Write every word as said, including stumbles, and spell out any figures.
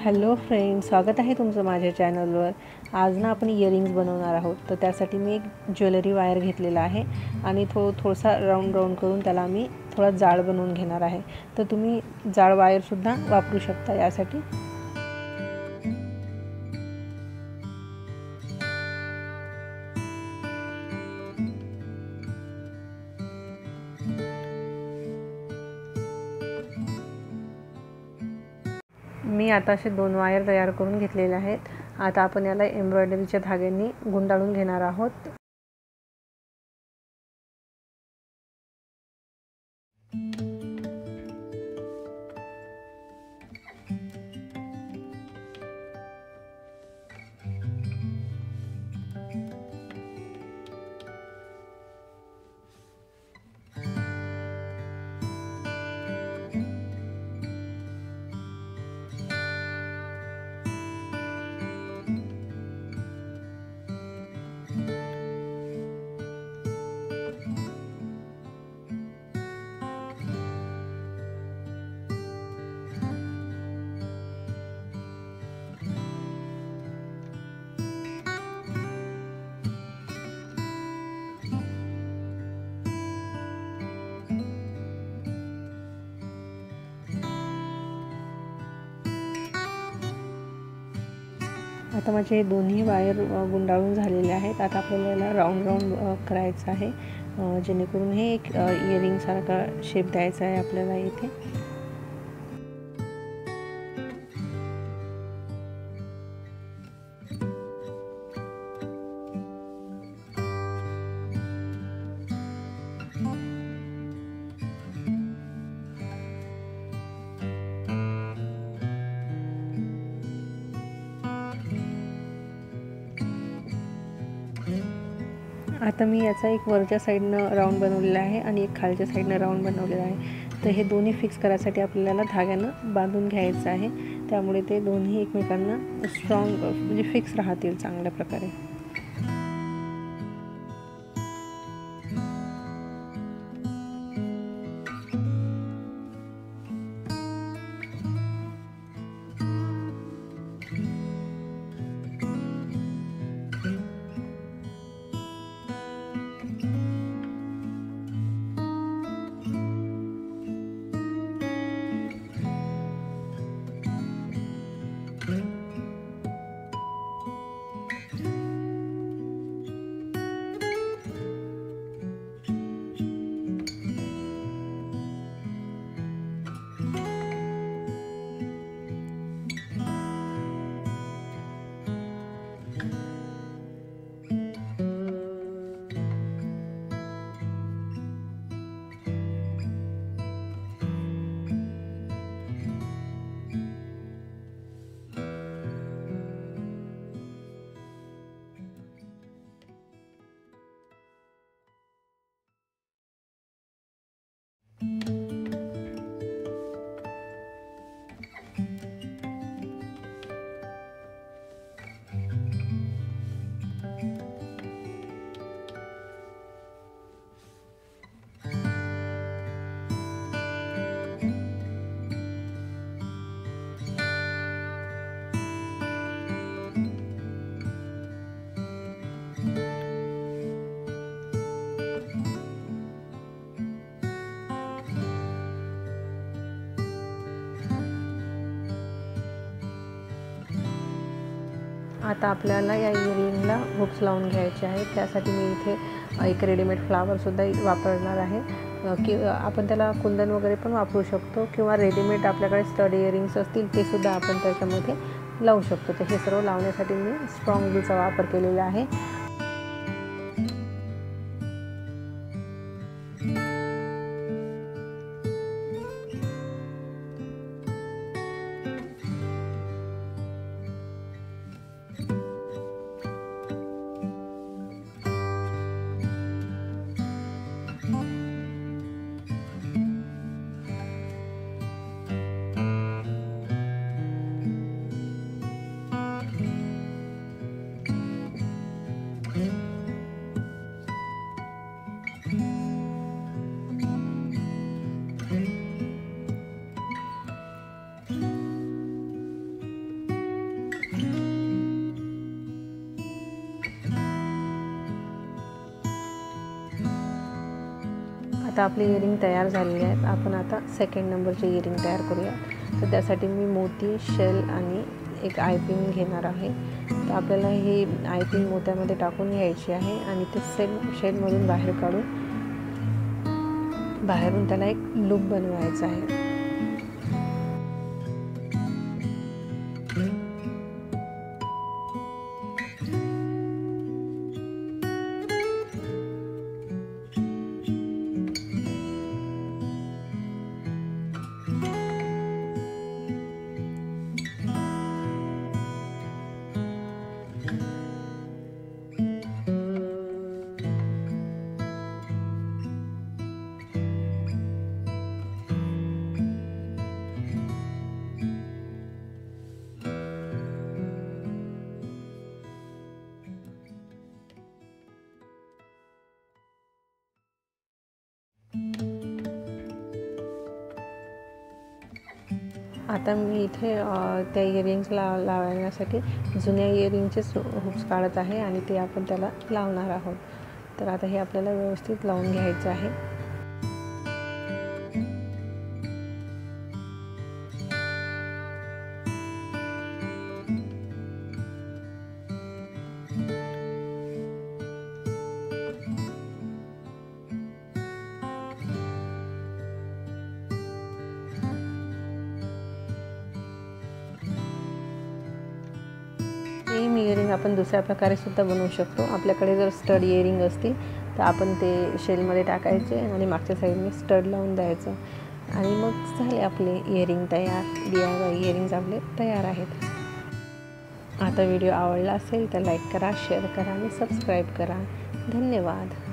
Hello friends, स्वागत आहे तुमचं माझ्या चॅनलवर। आज ना आपण इयरिंग्स बनवणार आहोत। तर त्यासाठी मी एक ज्वेलरी वायर घेतलेला आहे आणि थो थोडासा राऊंड राऊंड करून त्याला मी थोडा जाड बनवून घेणार आहे। तर तुम्ही जाड वायरसुद्धा वापरू शकता यासाठी। मी आता असे दोन वायर तयार करून घेतलेले आहेत। आता आपण याला एम्ब्रॉयडरीच्या धाग्यांनी गुंडाळून घेणार आहोत। आता माझे दोन्ही वायर गुंडाळून झालेले आहेत। आता आपल्याला याला राऊंड राऊंड करायचं आहे, जेणेकरून हे एक इयरिंग सारखा शेप द्यायचा आहे आपल्याला इथे। आता मी याचा एक वरच्या साईडनं राऊंड बनवलेला आहे आणि एक खालच्या साईडनं राऊंड बनवलेला आहे। तर हे दोन्ही फिक्स करायसाठी आपल्याला धाग्यानं बांधून घ्यायचं आहे, त्यामुळे ते दोन्ही एकमेकांना स्ट्रॉंग म्हणजे फिक्स राहतील चांगल्या प्रकारे। आता आपल्याला या इयरिंगला हुक्स लावून घ्यायचे आहेत। त्यासाठी मी इथे एक रेडीमेड फ्लावरसुद्धा वापरणार आहे, की आपण त्याला कुंदन वगैरे पण वापरू शकतो, किंवा रेडीमेड आपल्याकडे स्टड इयरिंग्स असतील ते सुद्धा आपण त्याच्यामध्ये लावू शकतो। तर हे सर्व लावण्यासाठी मी स्ट्रॉंग ग्लूचा वापर केलेला आहे। आता आपली इयरिंग तयार झालेली आहेत. आपण आता सेकंड नंबरची इयरिंग तयार करूया. तर त्यासाठी मी मोती, शेल आणि एक आयपिन घेणार आहे. तर आपल्याला ही आयपिन मोत्यामध्ये टाकून घ्यायची आहे आणि ते सेल शेलमधून बाहेर काढून बाहेरून त्याला एक लूप बनवायचा आहे. आता मी इथे त्या इयरिंग्स लाव लावण्यासाठी जुन्या इयरिंगचेच हुक्स काढत आहे आणि ते आपण त्याला लावणार आहोत. तर आता हे आपल्याला व्यवस्थित लावून घ्यायचं आहे. सेम इयरिंग आपण दुसऱ्या प्रकारे सुद्धा बनवू शकतो. आपल्याकडे जर स्टड इयरिंग असतील तर आपण ते शेलमध्ये टाकायचे आणि मागच्या साईडने स्टड लावून द्यायचं आणि मग झाले आपले इयरिंग तयार. डी आय वाय इयरिंग्स आपले तयार आहेत. आता व्हिडिओ आवडला असेल तर लाईक करा, शेअर करा आणि सबस्क्राईब करा. धन्यवाद.